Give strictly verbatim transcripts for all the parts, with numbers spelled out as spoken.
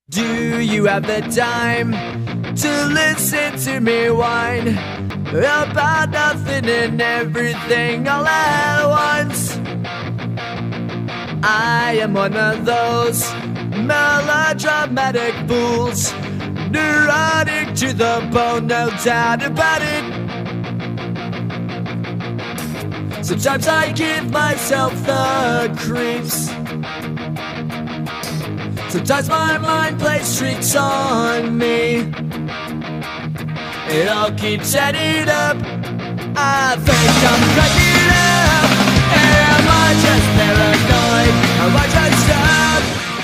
Do you have the time to listen to me whine about nothing and everything all at once? I am one of those melodramatic fools, neurotic to the bone, no doubt about it. Sometimes I give myself the creeps. Sometimes my mind plays tricks on me. It all keeps adding up. I think I'm cracking up. Am I just paranoid? Am I just up?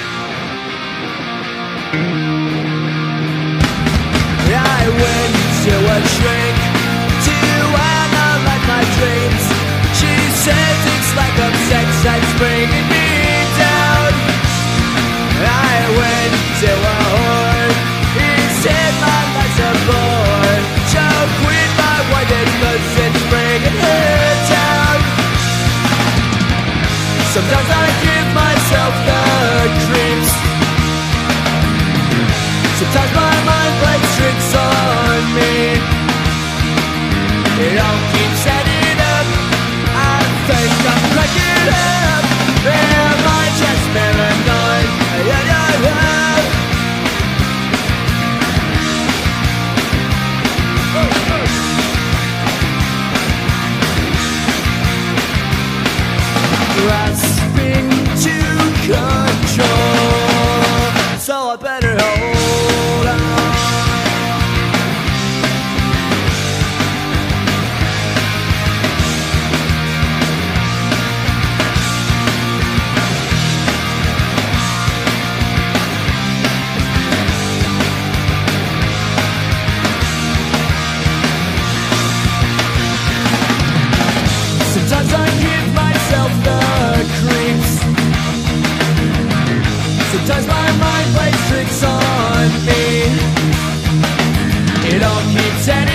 I went to a shrink to analyze my dreams. She says it's like a sex that's bringing me down. I went to a whore. He said my life's a bore. Choke with my whited cause it's bringing her down. Sometimes I give myself the creeps. Sometimes my mind plays tricks on me. It all keeps adding up. I think I'm cracking up. Am I just paranoid? Yeah, yeah, yeah. Grasping to control, so I better hold on. Sometimes I give myself the creeps. Sometimes my mind plays tricks on me. It all keeps ending.